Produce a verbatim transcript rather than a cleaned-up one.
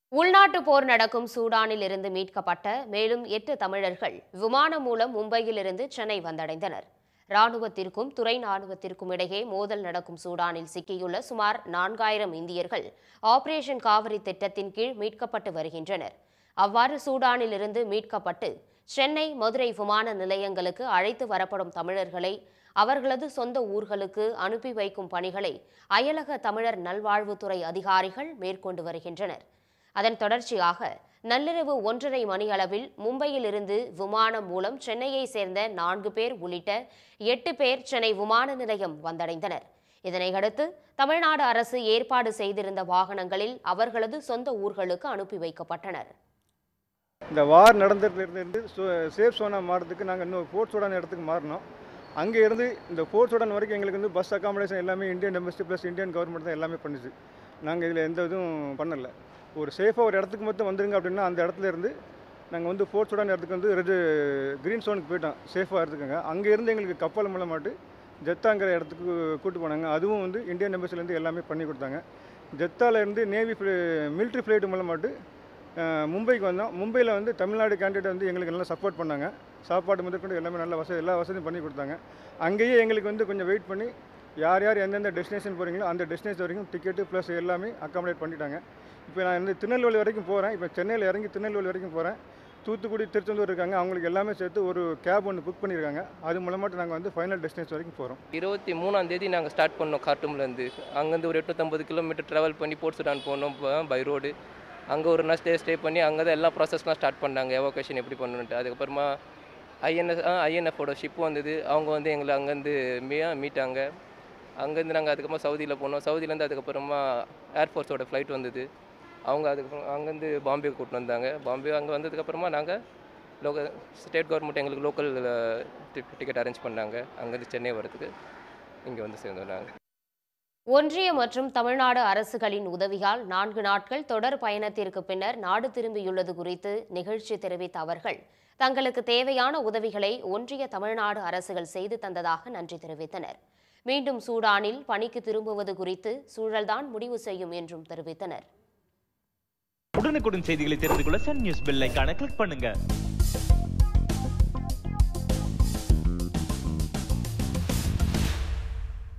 உள்நாட்டு போர் நடக்கும் சூடானில் இருந்து மீட்கப்பட்ட மேலும் எட்டு தமிழர்கள் விமானம் மூலம் மும்பையில் இருந்து சென்னை வந்தடைந்தனர். ராணுவத்திற்கும் துறை ராணுவத்திற்கும் இடையே மோதல் நடக்கும் சூடானில் சிக்கியுள்ள சுமார் நான்காயிரம் இந்தியர்கள் ஆபரேஷன் காவிரி திட்டத்தின் கீழ் மீட்கப்பட்டு வருகின்றனர். அவ்வாறு சூடானில் இருந்து மீட்கப்பட்டு சென்னை, மதுரை விமான நிலையங்களுக்கு அழைத்து வரப்படும் தமிழர்களை அவர்களது சொந்த ஊர்களுக்கு அனுப்பி வைக்கும் பணிகளை அயலக தமிழர் நல்வாழ்வுத்துறை அதிகாரிகள் மேற்கொண்டு வருகின்றனர். அதன் தொடர்ச்சியாக நள்ளிரவு ஒன்றரை மணி அளவில் மும்பையில் இருந்து விமானம் மூலம் சென்னையை சேர்ந்த நான்கு பேர் உள்ளிட்ட எட்டு பேர் சென்னை விமான நிலையம் வந்தடைந்தனர். இதனையடுத்து தமிழ்நாடு அரசு ஏற்பாடு செய்திருந்த வாகனங்களில் அவர்களது சொந்த ஊர்களுக்கு அனுப்பி வைக்கப்பட்டனர். இந்த வார் நடந்ததுலேருந்து சேஃப் சோனா மாறதுக்கு நாங்கள் இன்னும் போர்ட் சூடான் இடத்துக்கு மாறினோம். அங்கே இருந்து இந்த போர்ட் சூடான் வரைக்கும் எங்களுக்கு வந்து பஸ் அகாமடேஷன் எல்லாமே Indian embassy plus Indian government தான் எல்லாமே பண்ணிச்சு. நாங்கள் இதில் எந்த இதுவும் பண்ணலை. ஒரு சேஃபாக ஒரு இடத்துக்கு மட்டும் வந்துருங்க அப்படின்னா அந்த இடத்துல இருந்து நாங்கள் வந்து போர்ட் சூடான் இடத்துக்கு வந்து ரெண்டு க்ரீன் சோனுக்கு போயிட்டோம். சேஃபாக எடுத்துக்கோங்க. அங்கே இருந்து எங்களுக்கு கப்பல் மூலமாட்டு ஜெத்தாங்கிற இடத்துக்கு கூப்பிட்டு போனாங்க. அதுவும் வந்து இந்தியன் எம்பசிலேருந்து எல்லாமே பண்ணி கொடுத்தாங்க. ஜெத்தாலேருந்து நேவி மிலிட்ரி ஃப்ளைட்டு மூலமாட்டு மும்பைக்கு வந்தோம். மும்பையில் வந்து தமிழ்நாடு கேண்டிடேட் வந்து எங்களுக்கு நல்லா சப்போர்ட் பண்ணாங்க. சாப்பாடு முதற்கொண்டு எல்லாமே நல்ல வசதி எல்லா வசதியும் பண்ணி கொடுத்தாங்க. அங்கேயே எங்களுக்கு வந்து கொஞ்சம் வெயிட் பண்ணி யார் யார் எந்தெந்த டெஸ்டினேஷன் போகிறீங்களோ அந்த டெஸ்டினேஷன் வரைக்கும் டிக்கெட்டு ப்ளஸ் எல்லாமே அக்காமடேட் பண்ணிட்டாங்க. இப்போ நான் வந்து திருநெல்வேலி வரைக்கும் போகிறேன். இப்போ சென்னையில் இறங்கி திருநெல்வேலி வரைக்கும் போகிறேன். தூத்துக்குடி, திருச்செந்தூர் இருக்காங்க. அவங்களுக்கு எல்லாமே சேர்த்து ஒரு கேப் ஒன்று புக் பண்ணியிருக்காங்க. அது மூலமாட்டு நாங்கள் வந்து ஃபைனல் டெஸ்டினேஷன் வரைக்கும் போகிறோம். இருபத்தி மூணாம் தேதி நாங்கள் ஸ்டார்ட் பண்ணோம் கார்ட்டூம்லேருந்து. அங்கேருந்து ஒரு எட்நூற்றம்பது கிலோமீட்டர் ட்ராவல் பண்ணி போர்ட் சூடான் போனோம் பை ரோடு. அங்கே ஒரு நாள் ஸ்டே ஸ்டே பண்ணி அங்கே தான் எல்லா ப்ராசஸ்லாம் ஸ்டார்ட் பண்ணாங்க. எவாக்குவேஷன் எப்படி பண்ணணுன்ட்டு. அதுக்கப்புறமா ஐஎன்எஸ் ஐஎன்எஃபோட ஷிப் வந்தது. அவங்க வந்து எங்களை அங்கேருந்து மீ மீட்டாங்க. அங்கேருந்து நாங்கள் அதுக்கப்புறமா சவுதியில் போனோம். சவுதியிலேருந்து அதுக்கப்புறமா ஏர்ஃபோர்ஸோட ஃப்ளைட் வந்தது. அவங்க அதுக்கப்புறம் அங்கேருந்து பாம்பே கூப்பிட்டு வந்தாங்க. பாம்பே அங்கே வந்ததுக்கப்புறமா நாங்கள் லோக்கல் ஸ்டேட் கவர்மெண்ட் எங்களுக்கு லோக்கல் டிக்கெட் அரேஞ்ச் பண்ணாங்க. அங்கேருந்து சென்னை வரதுக்கு இங்கே வந்து சேர்ந்தோம் நாங்கள். ஒன்றிய மற்றும் தமிழ்நாடு அரசுகளின் உதவியால் நான்கு நாட்கள் தொடர் பயணத்திற்கு பின்னர் நாடு திரும்பியுள்ளது குறித்து நிகழ்ச்சி தெரிவித்த அவர்கள் தங்களுக்கு தேவையான உதவிகளை ஒன்றிய, தமிழ்நாடு அரசுகள் செய்து தந்ததாக நன்றி தெரிவித்தனர். மீண்டும் சூடானில் பணிக்கு திரும்புவது குறித்து சூழல்தான் முடிவு செய்யும் என்றும் தெரிவித்தனர். உடனுக்குடன் செய்திகளை தெரிந்து கொள்ள சன் நியூஸ் பெல் ஐகானை கிளிக் பண்ணுங்க.